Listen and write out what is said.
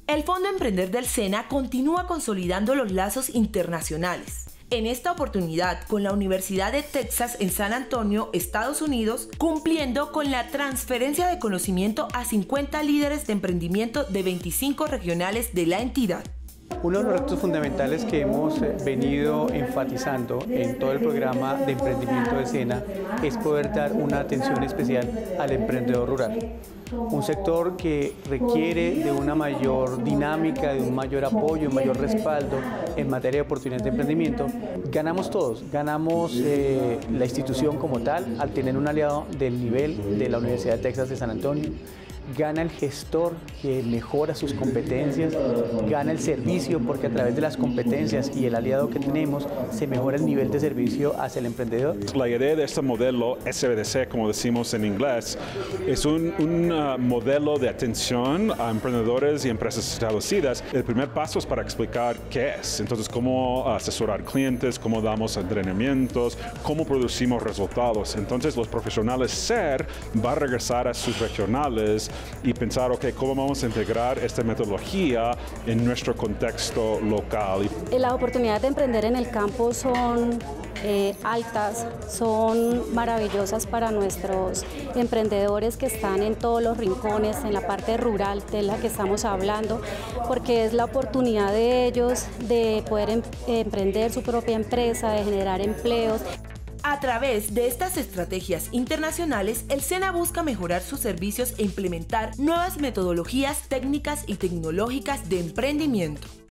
El Fondo Emprender del SENA continúa consolidando los lazos internacionales. En esta oportunidad con la Universidad de Texas en San Antonio, Estados Unidos, cumpliendo con la transferencia de conocimiento a 50 líderes de emprendimiento de 25 regionales de la entidad. Uno de los retos fundamentales que hemos venido enfatizando en todo el programa de emprendimiento de SENA es poder dar una atención especial al emprendedor rural. Un sector que requiere de una mayor dinámica, de un mayor apoyo, un mayor respaldo en materia de oportunidades de emprendimiento. Ganamos todos, ganamos la institución como tal al tener un aliado del nivel de la Universidad de Texas de San Antonio. Gana el gestor que mejora sus competencias, gana el servicio porque a través de las competencias y el aliado que tenemos se mejora el nivel de servicio hacia el emprendedor. La idea de este modelo SBDC, como decimos en inglés, es un modelo de atención a emprendedores y empresas establecidas. El primer paso es para explicar qué es, entonces cómo asesorar clientes, cómo damos entrenamientos, cómo producimos resultados. Entonces los profesionales SER van a regresar a sus regionales y pensar, ok, ¿cómo vamos a integrar esta metodología en nuestro contexto local? Las oportunidades de emprender en el campo son altas, son maravillosas para nuestros emprendedores que están en todos los rincones, en la parte rural de la que estamos hablando, porque es la oportunidad de ellos de poder emprender su propia empresa, de generar empleos. A través de estas estrategias internacionales, el SENA busca mejorar sus servicios e implementar nuevas metodologías técnicas y tecnológicas de emprendimiento.